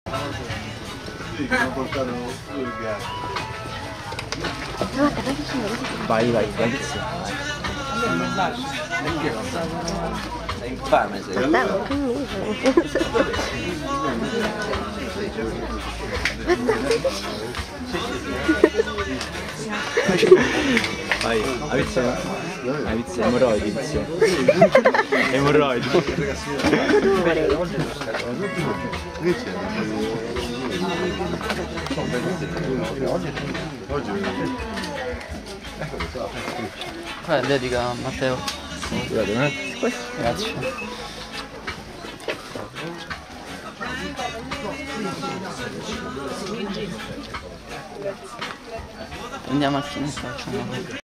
Sì, mi hanno portato due gatti. Vai, bravissimo. È infame sei. Vai, avizia, emorroidi, vizio. Emorroidi. Che c'è? Oggi Dedica a Matteo. Scusate un attimo. Grazie. Andiamo a fine, facciamo.